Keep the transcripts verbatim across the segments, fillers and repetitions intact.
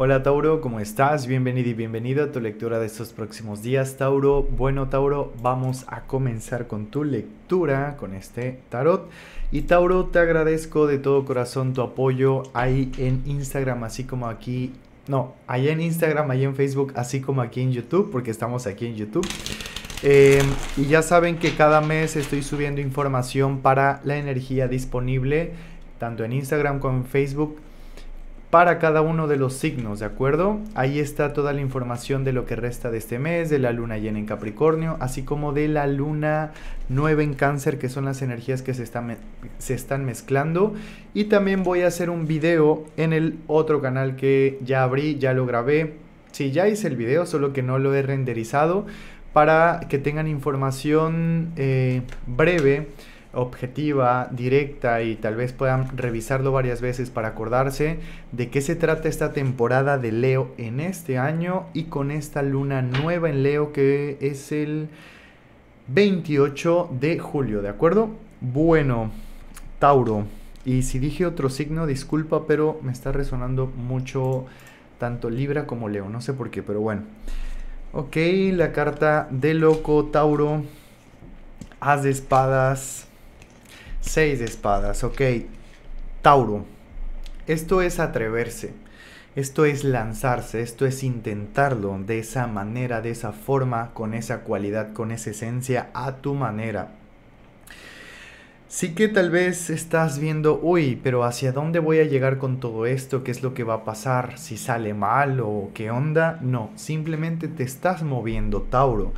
Hola Tauro, ¿cómo estás? Bienvenido y bienvenido a tu lectura de estos próximos días, Tauro. Bueno, Tauro, vamos a comenzar con tu lectura con este tarot. Y Tauro, te agradezco de todo corazón tu apoyo ahí en Instagram, así como aquí. No, ahí en Instagram, ahí en Facebook, así como aquí en YouTube, porque estamos aquí en YouTube. Eh, y ya saben que cada mes estoy subiendo información para la energía disponible, tanto en Instagram como en Facebook, para cada uno de los signos, ¿de acuerdo? Ahí está toda la información de lo que resta de este mes, de la luna llena en Capricornio, así como de la luna nueva en Cáncer, que son las energías que se están, se están mezclando. Y también voy a hacer un video en el otro canal que ya abrí, ya lo grabé. Sí, ya hice el video, solo que no lo he renderizado, para que tengan información eh, breve, objetiva, directa, y tal vez puedan revisarlo varias veces para acordarse de qué se trata esta temporada de Leo en este año, y con esta luna nueva en Leo que es el veintiocho de julio, ¿de acuerdo? Bueno, Tauro, y si dije otro signo, disculpa, pero me está resonando mucho tanto Libra como Leo, no sé por qué, pero bueno. Ok, la carta de loco, Tauro, As de espadas, seis de espadas. Ok, Tauro, esto es atreverse, esto es lanzarse, esto es intentarlo de esa manera, de esa forma, con esa cualidad, con esa esencia, a tu manera. Sí que tal vez estás viendo, uy, pero ¿hacia dónde voy a llegar con todo esto? ¿Qué es lo que va a pasar? ¿Si sale mal o qué onda? No, simplemente te estás moviendo, Tauro.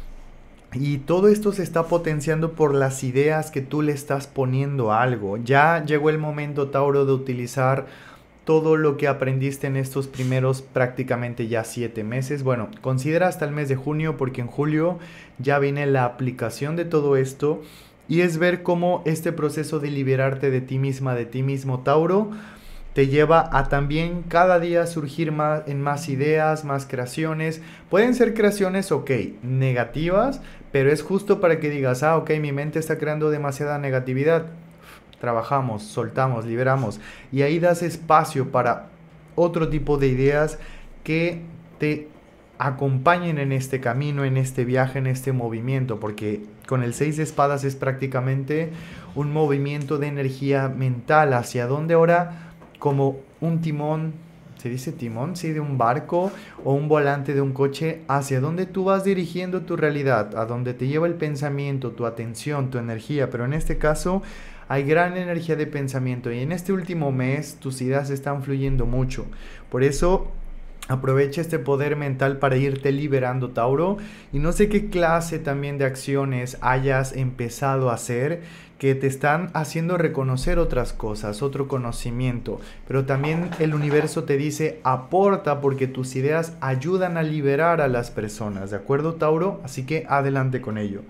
Y todo esto se está potenciando por las ideas que tú le estás poniendo a algo. Ya llegó el momento, Tauro, de utilizar todo lo que aprendiste en estos primeros prácticamente ya siete meses. Bueno, considera hasta el mes de junio, porque en julio ya viene la aplicación de todo esto. Y es ver cómo este proceso de liberarte de ti misma, de ti mismo, Tauro, te lleva a también cada día surgir más, en más ideas, más creaciones. Pueden ser creaciones, ok, negativas, pero es justo para que digas, ah, ok, mi mente está creando demasiada negatividad. Trabajamos, soltamos, liberamos. Y ahí das espacio para otro tipo de ideas que te acompañen en este camino, en este viaje, en este movimiento, porque con el seis de espadas es prácticamente un movimiento de energía mental. ¿Hacia dónde ahora? Como un timón, ¿se dice timón? Sí, de un barco, o un volante de un coche. ¿Hacia dónde tú vas dirigiendo tu realidad? A dónde te lleva el pensamiento, tu atención, tu energía. Pero en este caso hay gran energía de pensamiento, y en este último mes tus ideas están fluyendo mucho. Por eso aprovecha este poder mental para irte liberando, Tauro. Y no sé qué clase también de acciones hayas empezado a hacer que te están haciendo reconocer otras cosas, otro conocimiento. Pero también el universo te dice, aporta, porque tus ideas ayudan a liberar a las personas, ¿de acuerdo, Tauro? Así que adelante con ello.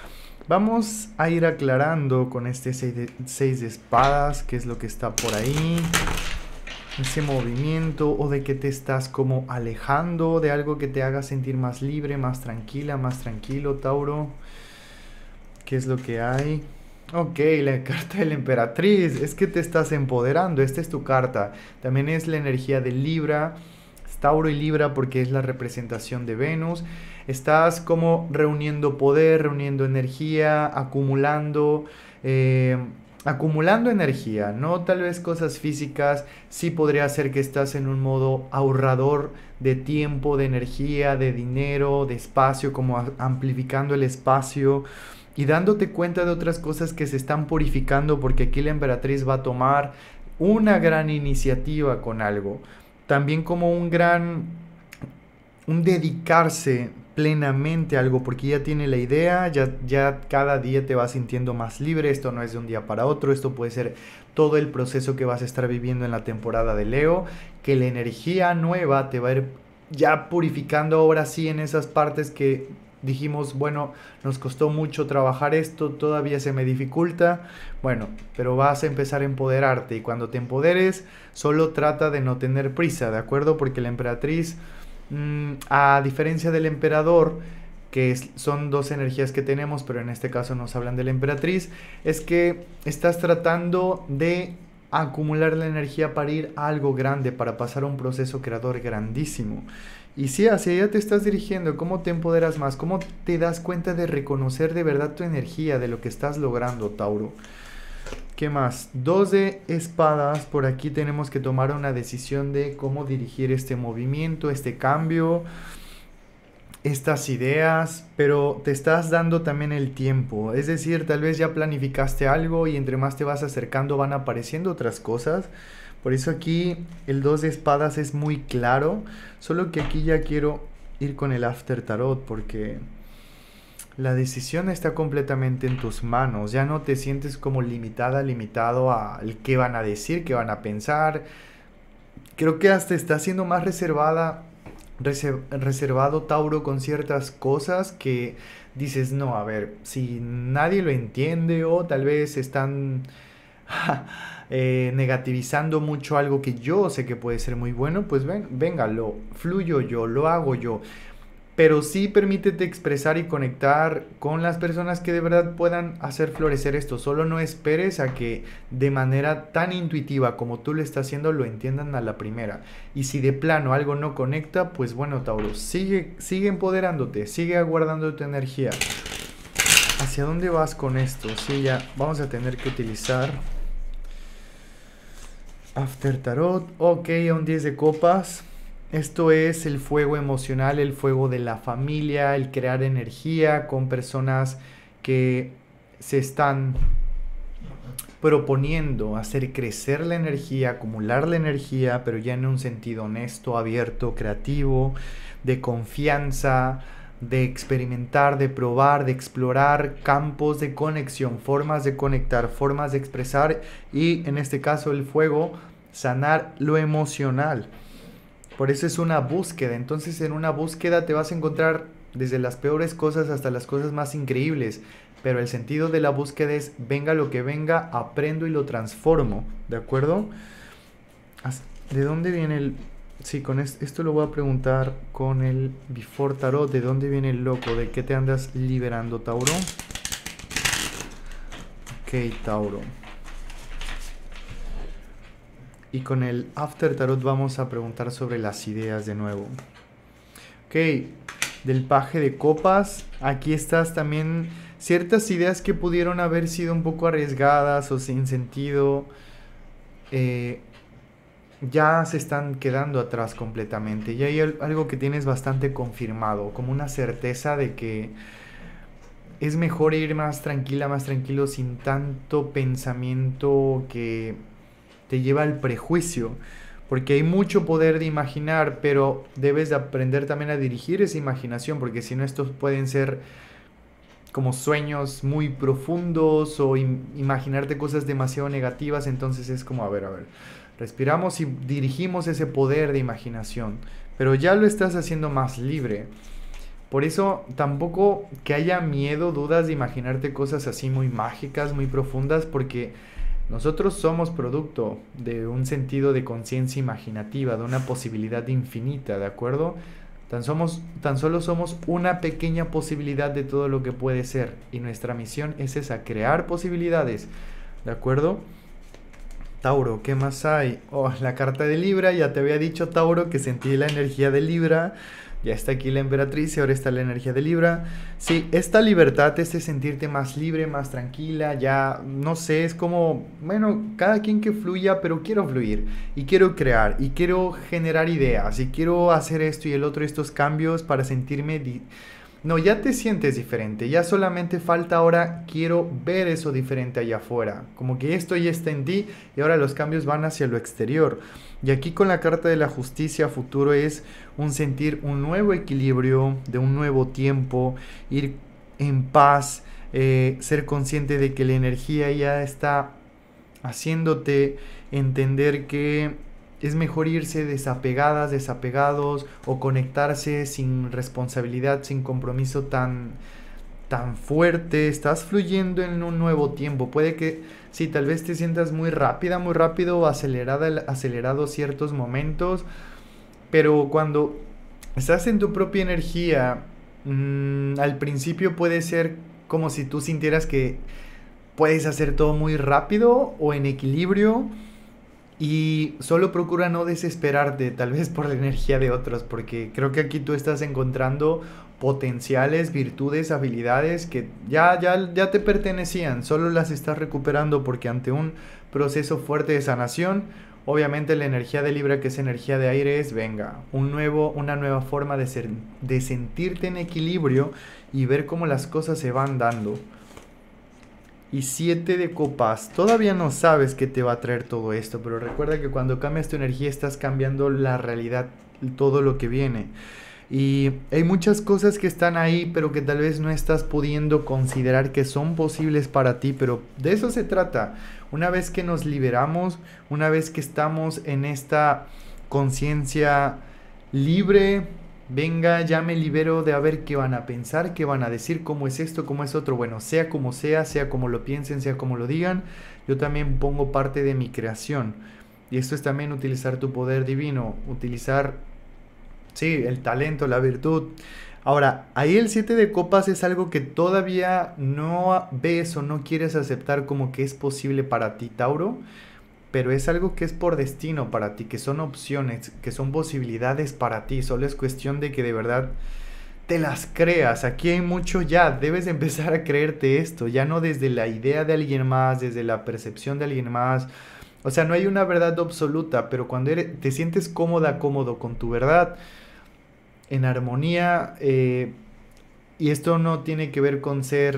Vamos a ir aclarando con este seis de, seis de espadas, qué es lo que está por ahí. Ese movimiento, o de que te estás como alejando de algo que te haga sentir más libre, más tranquila, más tranquilo, Tauro. ¿Qué es lo que hay? Ok, la carta de la emperatriz. Es que te estás empoderando. Esta es tu carta. También es la energía de Libra. Es Tauro y Libra porque es la representación de Venus. Estás como reuniendo poder, reuniendo energía, acumulando... Eh, acumulando energía, no tal vez cosas físicas. Sí podría ser que estás en un modo ahorrador de tiempo, de energía, de dinero, de espacio, como amplificando el espacio y dándote cuenta de otras cosas que se están purificando, porque aquí la emperatriz va a tomar una gran iniciativa con algo, también como un gran, un dedicarse plenamente a algo, porque ya tiene la idea, ya, ya cada día te vas sintiendo más libre. Esto no es de un día para otro, esto puede ser todo el proceso que vas a estar viviendo en la temporada de Leo, que la energía nueva te va a ir ya purificando ahora sí en esas partes que dijimos, bueno, nos costó mucho trabajar esto, todavía se me dificulta. Bueno, pero vas a empezar a empoderarte, y cuando te empoderes, solo trata de no tener prisa, ¿de acuerdo? Porque la emperatriz, a diferencia del emperador, que es, son dos energías que tenemos, pero en este caso nos hablan de la emperatriz, es que estás tratando de acumular la energía para ir a algo grande, para pasar a un proceso creador grandísimo. Y si hacia allá te estás dirigiendo, ¿cómo te empoderas más? ¿Cómo te das cuenta de reconocer de verdad tu energía, de lo que estás logrando, Tauro? ¿Qué más? Dos de espadas. Por aquí tenemos que tomar una decisión de cómo dirigir este movimiento, este cambio, estas ideas, pero te estás dando también el tiempo. Es decir, tal vez ya planificaste algo y entre más te vas acercando van apareciendo otras cosas. Por eso aquí el dos de espadas es muy claro. Solo que aquí ya quiero ir con el After Tarot porque la decisión está completamente en tus manos. Ya no te sientes como limitada, limitado al qué van a decir, qué van a pensar. Creo que hasta estás siendo más reservada, reser- reservado, Tauro, con ciertas cosas que dices, no, a ver, si nadie lo entiende o tal vez están eh, negativizando mucho algo que yo sé que puede ser muy bueno, pues ven, venga, lo fluyo yo, lo hago yo. Pero sí permítete expresar y conectar con las personas que de verdad puedan hacer florecer esto. Solo no esperes a que de manera tan intuitiva como tú lo estás haciendo lo entiendan a la primera. Y si de plano algo no conecta, pues bueno, Tauro, sigue, sigue empoderándote, sigue aguardando tu energía. ¿Hacia dónde vas con esto? Sí, ya vamos a tener que utilizar After Tarot. Ok, a un diez de copas. Esto es el fuego emocional, el fuego de la familia, el crear energía con personas que se están proponiendo hacer crecer la energía, acumular la energía, pero ya en un sentido honesto, abierto, creativo, de confianza, de experimentar, de probar, de explorar campos de conexión, formas de conectar, formas de expresar y en este caso el fuego, sanar lo emocional. Por eso es una búsqueda. Entonces en una búsqueda te vas a encontrar desde las peores cosas hasta las cosas más increíbles. Pero el sentido de la búsqueda es venga lo que venga, aprendo y lo transformo. ¿De acuerdo? ¿De dónde viene el...? Sí, con esto, esto lo voy a preguntar con el Before Tarot. ¿De dónde viene el loco? ¿De qué te andas liberando, Tauro? Ok, Tauro. Y con el After Tarot vamos a preguntar sobre las ideas de nuevo. Ok, del paje de copas. Aquí estás también ciertas ideas que pudieron haber sido un poco arriesgadas o sin sentido. Eh, ya se están quedando atrás completamente. Y hay algo que tienes bastante confirmado, como una certeza de que es mejor ir más tranquila, más tranquilo, sin tanto pensamiento que te lleva al prejuicio, porque hay mucho poder de imaginar, pero debes de aprender también a dirigir esa imaginación, porque si no estos pueden ser como sueños muy profundos o im- imaginarte cosas demasiado negativas. Entonces es como, a ver, a ver, respiramos y dirigimos ese poder de imaginación, pero ya lo estás haciendo más libre. Por eso tampoco que haya miedo, dudas de imaginarte cosas así muy mágicas, muy profundas, porque nosotros somos producto de un sentido de conciencia imaginativa, de una posibilidad infinita, ¿de acuerdo? Tan, somos, tan solo somos una pequeña posibilidad de todo lo que puede ser. Y nuestra misión es esa, crear posibilidades, ¿de acuerdo? Tauro, ¿qué más hay? Oh, la carta de Libra, ya te había dicho, Tauro, que sentí la energía de Libra. Ya está aquí la emperatriz y ahora está la energía de Libra. Sí, esta libertad es de sentirte más libre, más tranquila. Ya, no sé, es como, bueno, cada quien que fluya, pero quiero fluir. Y quiero crear, y quiero generar ideas, y quiero hacer esto y el otro, estos cambios para sentirme... Di- no, ya te sientes diferente. Ya solamente falta ahora, quiero ver eso diferente allá afuera. Como que esto ya está en ti y ahora los cambios van hacia lo exterior. Y aquí con la carta de la justicia futuro es un sentir un nuevo equilibrio, de un nuevo tiempo, ir en paz, eh, ser consciente de que la energía ya está haciéndote entender que es mejor irse desapegadas, desapegados o conectarse sin responsabilidad, sin compromiso tan, tan fuerte. Estás fluyendo en un nuevo tiempo. Puede que sí, tal vez te sientas muy rápida, muy rápido o acelerada, acelerado ciertos momentos, pero cuando estás en tu propia energía, mmm, al principio puede ser como si tú sintieras que puedes hacer todo muy rápido o en equilibrio, Y solo procura no desesperarte, tal vez por la energía de otros, porque creo que aquí tú estás encontrando potenciales, virtudes, habilidades que ya, ya, ya te pertenecían, solo las estás recuperando porque ante un proceso fuerte de sanación, obviamente la energía de Libra, que es energía de aire, es, venga, un nuevo, una nueva forma de, ser, de sentirte en equilibrio y ver cómo las cosas se van dando. Y siete de copas. Todavía no sabes qué te va a traer todo esto, pero recuerda que cuando cambias tu energía estás cambiando la realidad, todo lo que viene. Y hay muchas cosas que están ahí, pero que tal vez no estás pudiendo considerar que son posibles para ti, pero de eso se trata. Una vez que nos liberamos, una vez que estamos en esta conciencia libre, venga, ya me libero de a ver qué van a pensar, qué van a decir, cómo es esto, cómo es otro. Bueno, sea como sea, sea como lo piensen, sea como lo digan, yo también pongo parte de mi creación. Y esto es también utilizar tu poder divino, utilizar, sí, el talento, la virtud. Ahora, ahí el siete de copas es algo que todavía no ves o no quieres aceptar como que es posible para ti, Tauro. Pero es algo que es por destino para ti, que son opciones, que son posibilidades para ti. Solo es cuestión de que de verdad te las creas. Aquí hay mucho ya. Debes empezar a creerte esto. Ya no desde la idea de alguien más, desde la percepción de alguien más. O sea, no hay una verdad absoluta, pero cuando eres, te sientes cómoda, cómodo con tu verdad, en armonía, eh, y esto no tiene que ver con ser,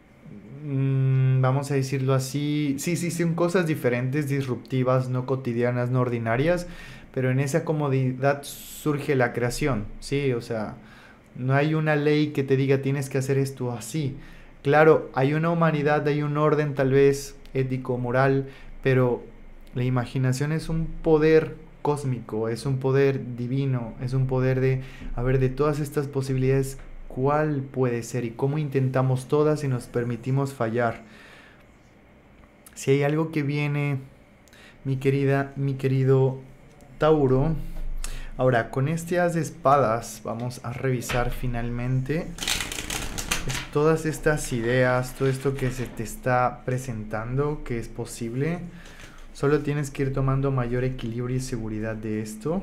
mm, vamos a decirlo así, sí, sí, son cosas diferentes, disruptivas, no cotidianas, no ordinarias, pero en esa comodidad surge la creación, sí, o sea, no hay una ley que te diga tienes que hacer esto así. Claro, hay una humanidad, hay un orden tal vez ético, moral, pero la imaginación es un poder cósmico, es un poder divino, es un poder de, a ver, de todas estas posibilidades, ¿cuál puede ser y cómo intentamos todas y nos permitimos fallar? Si hay algo que viene, mi querida, mi querido Tauro. Ahora, con este as de espadas vamos a revisar finalmente todas estas ideas, todo esto que se te está presentando, que es posible. Solo tienes que ir tomando mayor equilibrio y seguridad de esto.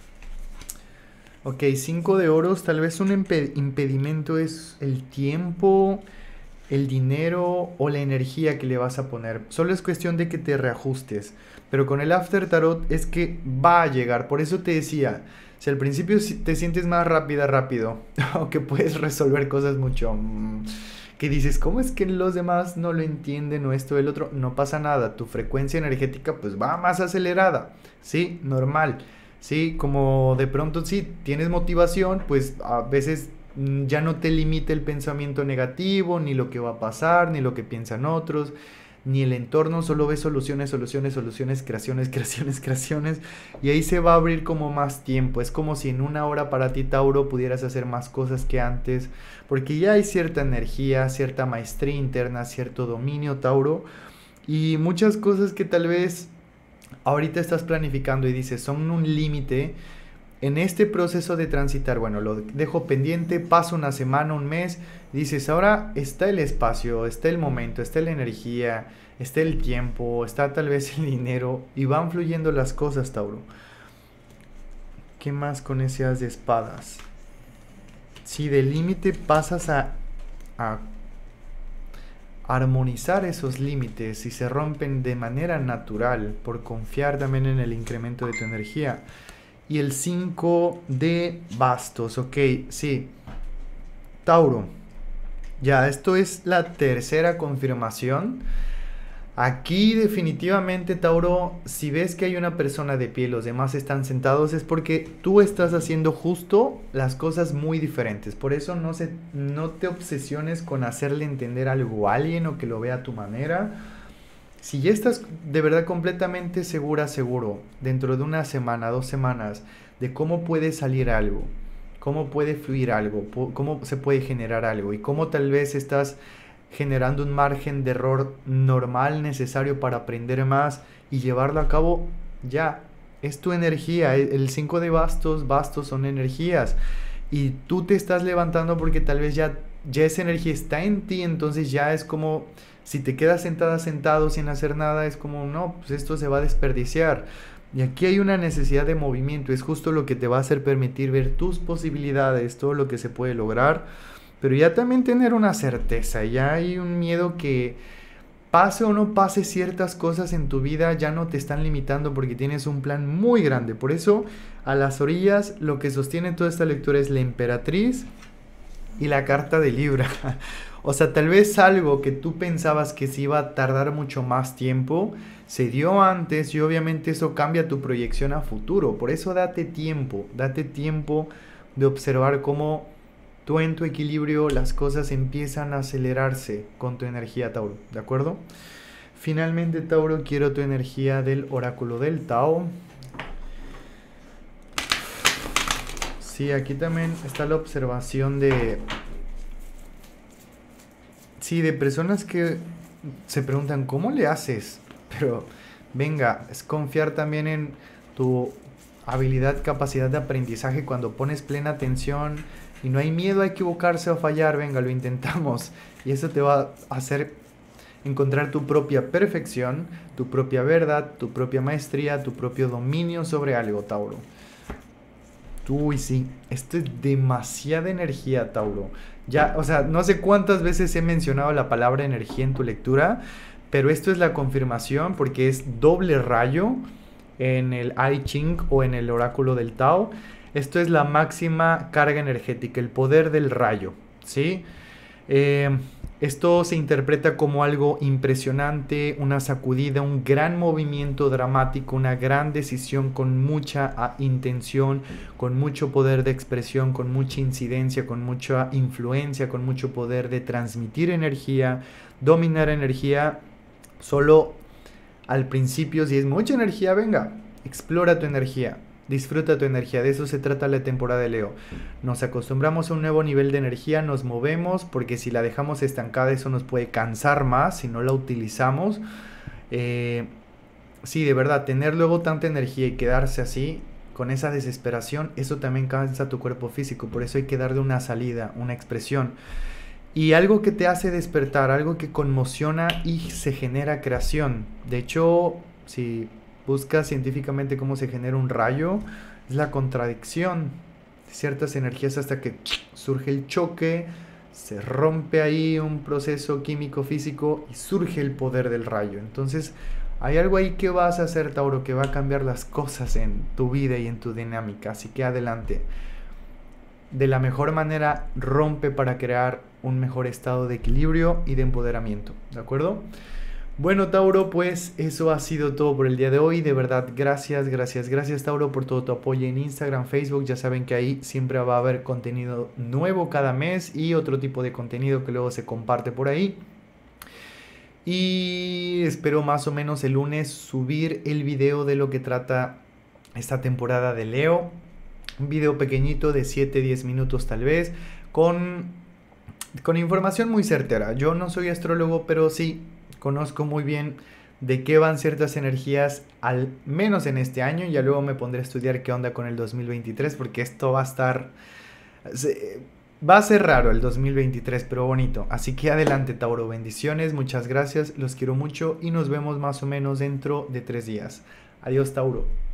Ok, cinco de oros, tal vez un impedimento es el tiempo, el dinero o la energía que le vas a poner. Solo es cuestión de que te reajustes. Pero con el After Tarot es que va a llegar. Por eso te decía, si al principio te sientes más rápida, rápido, o que puedes resolver cosas mucho... Mmm, que dices, ¿cómo es que los demás no lo entienden o esto o el otro? No pasa nada, tu frecuencia energética pues va más acelerada, ¿sí? Normal, ¿sí? Como de pronto sí, tienes motivación, pues a veces ya no te limita el pensamiento negativo, ni lo que va a pasar, ni lo que piensan otros, ni el entorno, solo ves soluciones, soluciones, soluciones, creaciones, creaciones, creaciones, y ahí se va a abrir como más tiempo. Es como si en una hora para ti, Tauro, pudieras hacer más cosas que antes, porque ya hay cierta energía, cierta maestría interna, cierto dominio, Tauro, y muchas cosas que tal vez ahorita estás planificando y dices, son un límite. En este proceso de transitar, bueno, lo dejo pendiente, pasa una semana, un mes, dices, ahora está el espacio, está el momento, está la energía, está el tiempo, está tal vez el dinero, y van fluyendo las cosas, Tauro. ¿Qué más con ese as de espadas? Si del límite pasas a, a armonizar esos límites y se rompen de manera natural por confiar también en el incremento de tu energía. Y el cinco de bastos, ok, sí. Tauro, ya, esto es la tercera confirmación. Aquí definitivamente, Tauro, si ves que hay una persona de pie y los demás están sentados, es porque tú estás haciendo justo las cosas muy diferentes. Por eso no, se, no te obsesiones con hacerle entender algo a alguien o que lo vea a tu manera. Si ya estás de verdad completamente segura, seguro, dentro de una semana, dos semanas, de cómo puede salir algo, cómo puede fluir algo, cómo se puede generar algo y cómo tal vez estás generando un margen de error normal necesario para aprender más y llevarlo a cabo, ya, es tu energía. El cinco de bastos, bastos son energías y tú te estás levantando porque tal vez ya ya esa energía está en ti, entonces ya es como si te quedas sentada, sentado sin hacer nada, es como no, pues esto se va a desperdiciar. Y aquí hay una necesidad de movimiento, es justo lo que te va a hacer permitir ver tus posibilidades, todo lo que se puede lograr, pero ya también tener una certeza, ya hay un miedo que pase o no pase ciertas cosas en tu vida, ya no te están limitando porque tienes un plan muy grande. Por eso, a las orillas, lo que sostiene toda esta lectura es la emperatriz y la carta de Libra. O sea, tal vez algo que tú pensabas que se iba a tardar mucho más tiempo, se dio antes y obviamente eso cambia tu proyección a futuro. Por eso date tiempo, date tiempo de observar cómo tú en tu equilibrio las cosas empiezan a acelerarse con tu energía, Tauro, ¿de acuerdo? Finalmente, Tauro, quiero tu energía del oráculo del Tao. Sí, aquí también está la observación de... Sí, de personas que se preguntan, ¿cómo le haces? Pero, venga, es confiar también en tu habilidad, capacidad de aprendizaje cuando pones plena atención y no hay miedo a equivocarse o a fallar. Venga, lo intentamos. Y eso te va a hacer encontrar tu propia perfección, tu propia verdad, tu propia maestría, tu propio dominio sobre algo, Tauro. Uy, sí, esto es demasiada energía, Tauro. Ya, o sea, no sé cuántas veces he mencionado la palabra energía en tu lectura, pero esto es la confirmación porque es doble rayo en el I Ching o en el oráculo del Tao. Esto es la máxima carga energética, el poder del rayo, ¿sí? Eh, esto se interpreta como algo impresionante, una sacudida, un gran movimiento dramático, una gran decisión con mucha intención, con mucho poder de expresión, con mucha incidencia, con mucha influencia, con mucho poder de transmitir energía, dominar energía. Solo al principio, si es mucha energía, venga, explora tu energía. Disfruta tu energía, de eso se trata la temporada de Leo. Nos acostumbramos a un nuevo nivel de energía, nos movemos, porque si la dejamos estancada eso nos puede cansar más si no la utilizamos. Eh, sí, de verdad, tener luego tanta energía y quedarse así, con esa desesperación, eso también cansa tu cuerpo físico, por eso hay que darle una salida, una expresión. Y algo que te hace despertar, algo que conmociona y se genera creación. De hecho, si... busca científicamente cómo se genera un rayo, es la contradicción de ciertas energías hasta que surge el choque, se rompe ahí un proceso químico físico y surge el poder del rayo. Entonces hay algo ahí que vas a hacer, Tauro, que va a cambiar las cosas en tu vida y en tu dinámica, así que adelante. De la mejor manera rompe para crear un mejor estado de equilibrio y de empoderamiento, ¿de acuerdo? Bueno, Tauro, pues eso ha sido todo por el día de hoy. De verdad, gracias, gracias, gracias, Tauro, por todo tu apoyo en Instagram, Facebook. Ya saben que ahí siempre va a haber contenido nuevo cada mes y otro tipo de contenido que luego se comparte por ahí. Y espero más o menos el lunes subir el video de lo que trata esta temporada de Leo. Un video pequeñito de siete a diez minutos tal vez, con, con información muy certera. Yo no soy astrólogo, pero sí conozco muy bien de qué van ciertas energías, al menos en este año. Ya luego me pondré a estudiar qué onda con el dos mil veintitrés, porque esto va a estar... va a ser raro el dos mil veintitrés, pero bonito. Así que adelante, Tauro, bendiciones, muchas gracias, los quiero mucho y nos vemos más o menos dentro de tres días. Adiós, Tauro.